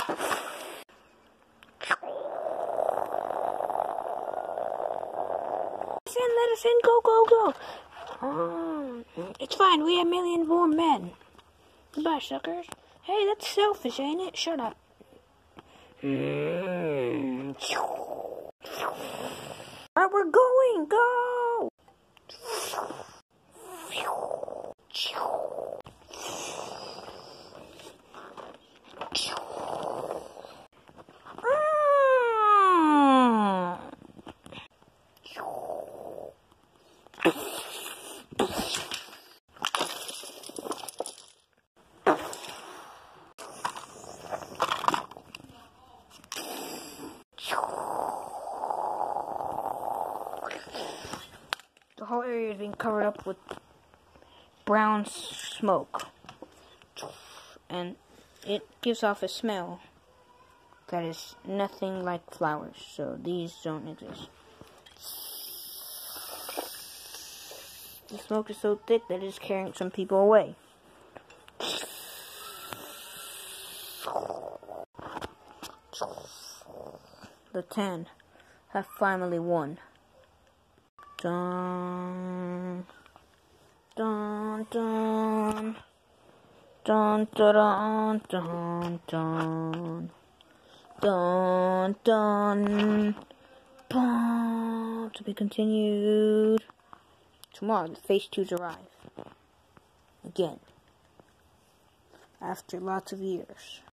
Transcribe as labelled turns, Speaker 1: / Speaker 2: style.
Speaker 1: Let us in, go, go, go. It's fine, we have millions more men. Goodbye, suckers. Hey, that's selfish, ain't it? Shut up. Alright, we're going, go! The whole area is being covered up with brown smoke, and it gives off a smell that is nothing like flowers, so these don't exist. The smoke is so thick that it is carrying some people away. The 10 have finally won. Dun, dun, dun, dun, dun, dun, dun, dun, dun, dun. To be continued. Tomorrow, the phase 2s arrive. Again. After lots of years.